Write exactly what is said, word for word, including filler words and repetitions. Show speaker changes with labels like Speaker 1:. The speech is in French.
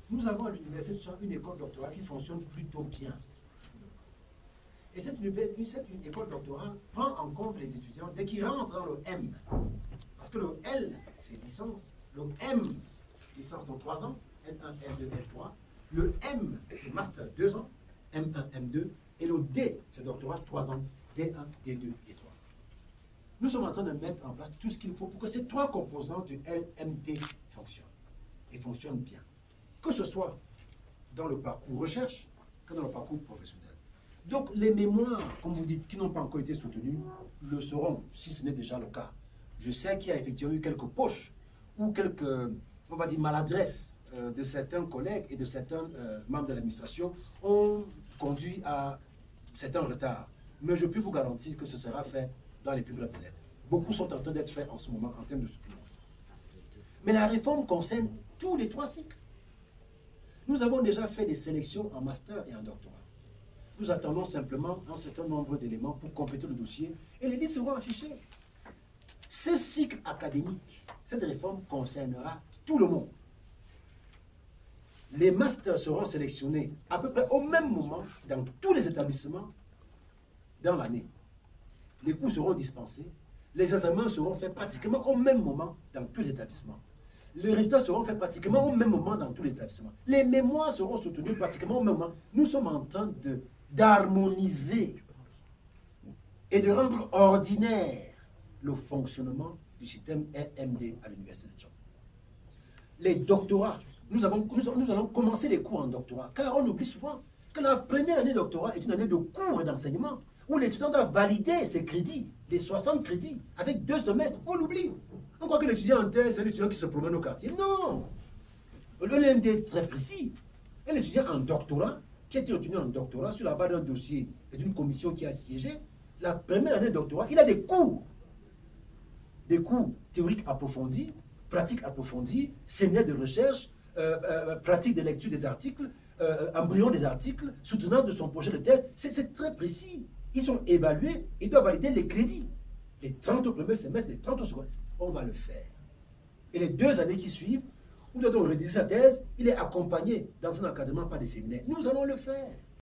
Speaker 1: Nous avons à l'Université de Cham une école doctorale qui fonctionne plutôt bien. Et cette, cette une école doctorale prend en compte les étudiants dès qu'ils rentrent dans le M. Parce que le L, c'est licence. Le M, licence dans trois ans, L un, L deux, L trois. Le M, c'est master deux ans, M un, M deux. Et le D, c'est doctorat trois ans, D un, D deux, D trois. Nous sommes en train de mettre en place tout ce qu'il faut pour que ces trois composants du L M D fonctionnent. Et fonctionnent bien. Que ce soit dans le parcours recherche, que dans le parcours professionnel. Donc, les mémoires, comme vous dites, qui n'ont pas encore été soutenues, le seront, si ce n'est déjà le cas. Je sais qu'il y a effectivement eu quelques poches ou quelques, on va dire, maladresses euh, de certains collègues et de certains euh, membres de l'administration ont conduit à certains retards. Mais je peux vous garantir que ce sera fait dans les plus brefs délais. Beaucoup sont en train d'être faits en ce moment en termes de soutenance. Mais la réforme concerne tous les trois cycles. Nous avons déjà fait des sélections en master et en doctorat. Nous attendons simplement un certain nombre d'éléments pour compléter le dossier et les listes seront affichées. Ce cycle académique, cette réforme concernera tout le monde. Les masters seront sélectionnés à peu près au même moment dans tous les établissements dans l'année. Les cours seront dispensés, les examens seront faits pratiquement au même moment dans tous les établissements. Les résultats seront faits pratiquement au même moment dans tous les établissements. Les mémoires seront soutenues pratiquement au même moment. Nous sommes en train de d'harmoniser et de rendre ordinaire le fonctionnement du système L M D à l'Université de Cham. Les doctorats, nous, avons, nous, nous allons commencer les cours en doctorat, car on oublie souvent que la première année de doctorat est une année de cours et d'enseignement, où l'étudiant doit valider ses crédits, les soixante crédits, avec deux semestres, on l'oublie. On croit que l'étudiant en thèse, c'est un étudiant qui se promène au quartier. Non! Le L M D est très précis. Et l'étudiant en doctorat, qui a été retenu en doctorat sur la base d'un dossier et d'une commission qui a siégé, la première année de doctorat, il a des cours. Des cours théoriques approfondis, pratiques approfondies, séminaires de recherche, euh, euh, pratiques de lecture des articles, euh, embryons des articles, soutenant de son projet de thèse. C'est très précis. Ils sont évalués, ils doivent valider les crédits. Les trente au premier semestre, les trente au second. On va le faire. Et les deux années qui suivent, où doit donc rédiger sa thèse, il est accompagné dans un encadrement par des séminaires. Nous allons le faire.